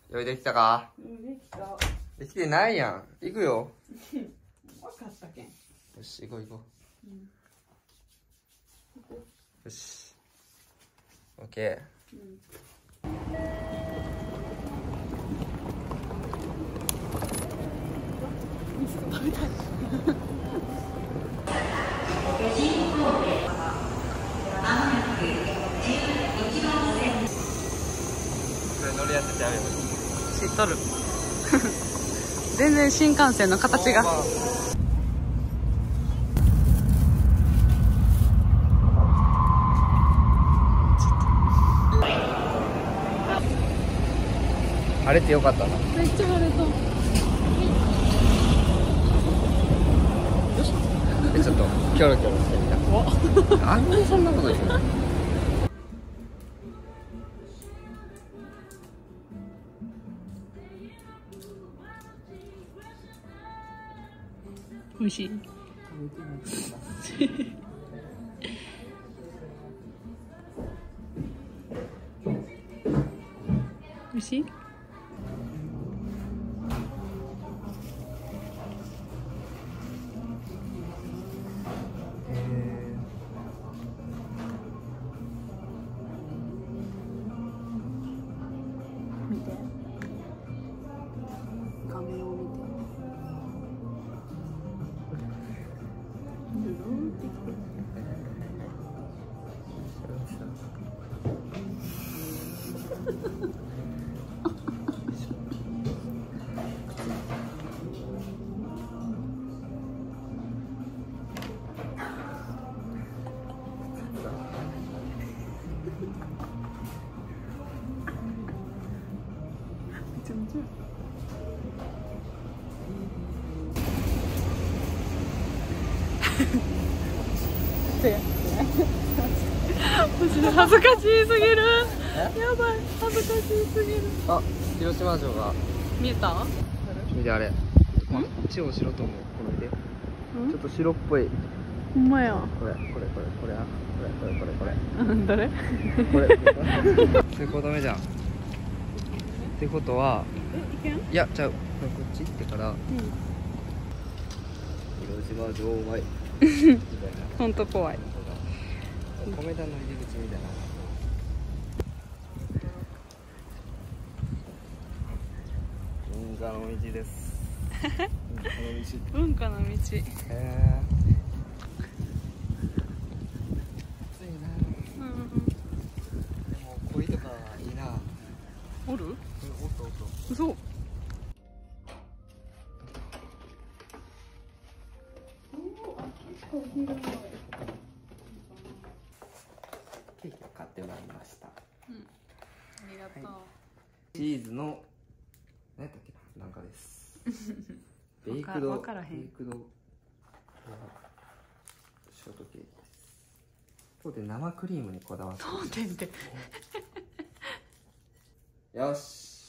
用意できたか？ できた。 できてないやん。行くよ。 分かったけん。 よし、行こう行こう。よし。オッケー。 ミスト食べたい。 これ乗り合ってちゃうよ。 知っとる。全然新幹線の形が。 晴れてよかったな。 めっちゃ晴れた。 ちょっとキョロキョロしてみた。あんまりそんなこと言う。 美味しい。美味しい。見て。画面を見て。恥ずかしすぎる。やばい、恥ずかしすぎる。 あ、広島城が見えた？ 見てあれ。一応白と思う。これで。ちょっと白っぽい。 ほんまや。 これ誰？ これ。通行止めじゃん。ってことは。 いけん？ いや、ちゃう。こっち行ってから。広島城前。みたいな。 ほんと怖い。 米田の入り口みたいな。文化の道です。 文化の道。 暑いな。でも鯉とかいいな。 おる？ おっと。 嘘。 ケーキを買ってまいりました。 ありがとう。 チーズの何やったっけな、なんかです。ベイクドわからへん。 ベイクドショートケーキです。当店生クリームにこだわって当店って。 よし。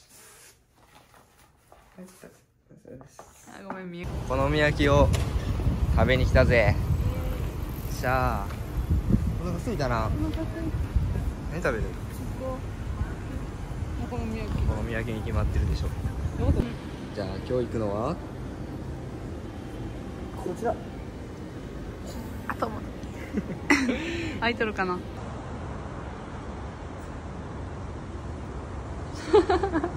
あ、ごめん、見え。 お好み焼きを食べに来たぜ。しゃあ。お腹すいたな。何食べる？ お好み焼き。 お好み焼きに決まってるでしょ。じゃあ今日行くのはこちら。 あとも。開いとるかな。